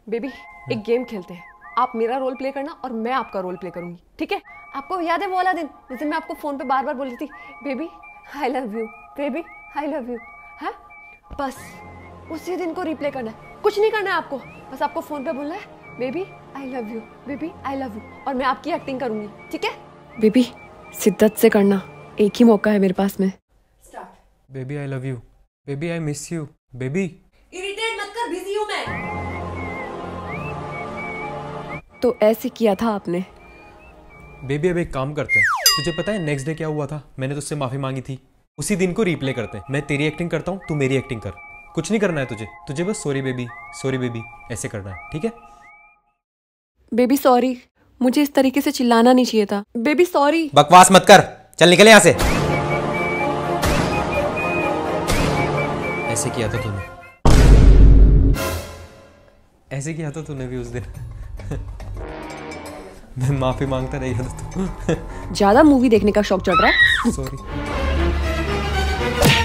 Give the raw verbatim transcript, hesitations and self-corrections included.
Baby एक game खेलते हैं, आप मेरा रोल प्ले करना और मैं आपका रोल प्ले करूंगी, ठीक है? आपको याद है वो वाला दिन जिस दिन मैं आपको फोन पे बार बार बोल रही थी baby I love you, baby I love you, है? बस उसी दिन को रिप्ले करना है, कुछ नहीं करना है आपको, बस आपको फोन पे बोलना है baby I love you, baby I love you, और मैं आपकी एक्टिंग करूंगी, ठीक है? बेबी शिद्दत से करना, एक ही मौका है मेरे पास में। Start. Baby I love you, baby I miss you, baby. Irritate मत कर, बिजी हूं मैं। तो ऐसे किया था आपने। बेबी अब एक काम करते हैं, तुझे पता है नेक्स्ट डे क्या हुआ था? मैंने तुझसे माफी मांगी थी, उसी दिन को रिप्ले करते हैं। मैं तेरी एक्टिंग करता हूँ, तू मेरी एक्टिंग कर, कुछ नहीं करना है तुझे तुझे बस सॉरी बेबी, सॉरी बेबी ऐसे करना है, ठीक है? बेबी सॉरी, मुझे इस तरीके से चिल्लाना नहीं चाहिए था। Baby sorry. बकवास मत कर, चल निकल यहाँ से। ऐसे किया था तूने, ऐसे किया था तूने भी उस दिन। मैं माफी मांगता रही था तू। ज्यादा मूवी देखने का शौक चढ़ रहा है। सॉरी।